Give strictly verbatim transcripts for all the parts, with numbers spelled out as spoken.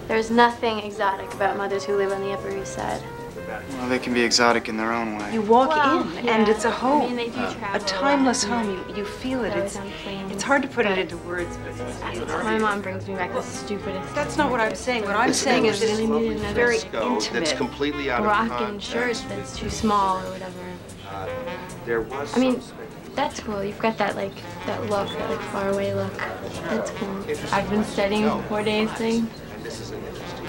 There's nothing exotic about mothers who live on the Upper East Side. Well, they can be exotic in their own way. You walk Well, in, yeah. and it's a home. I mean, they do uh, travel a timeless a lot. home. You, you feel it. That It's, was on planes, it's hard to put it but into words. But my mom brings me back the stupidest. that's not what I'm saying. What I'm saying is that it's very intimate. That's completely out of Moroccan shirt context. that's too small or whatever. Uh, there was I mean, some that's cool. You've got that like that look, that like far away look. That's cool. I've been studying for four days thing. and this is an interesting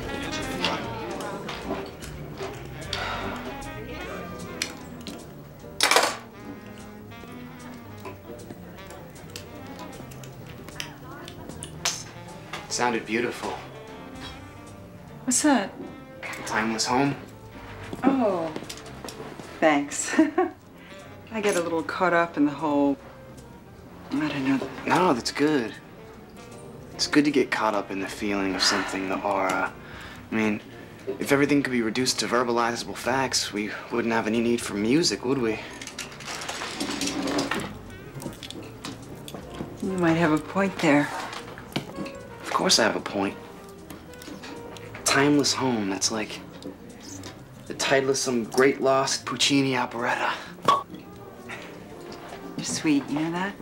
Sounded beautiful. What's that? Timeless home. Oh, thanks. I get a little caught up in the whole, I don't know. No, that's good. It's good to get caught up in the feeling of something, the aura. I mean, if everything could be reduced to verbalizable facts, we wouldn't have any need for music, would we? You might have a point there. Of course I have a point. Timeless home, that's like the title of some great lost Puccini operetta. You're sweet, you know that?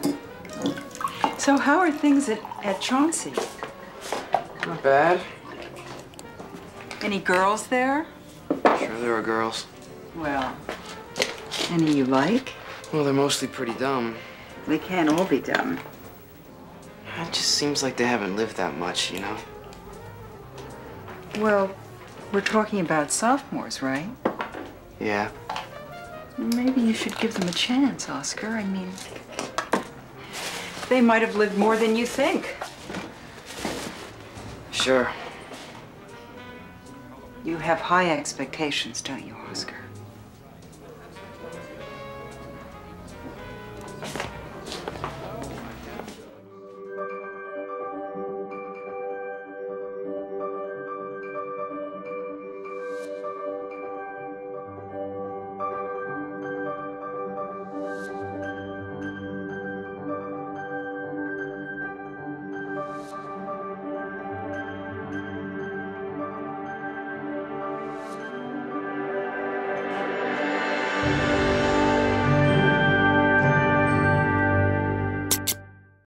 So how are things at, at Chauncey? Not bad. Any girls there? Sure there are girls. Well, any you like? Well, they're mostly pretty dumb. They can't all be dumb. It just seems like they haven't lived that much, you know? Well, we're talking about sophomores, right? Yeah. Maybe you should give them a chance, Oscar. I mean, they might have lived more than you think. Sure. You have high expectations, don't you, Oscar?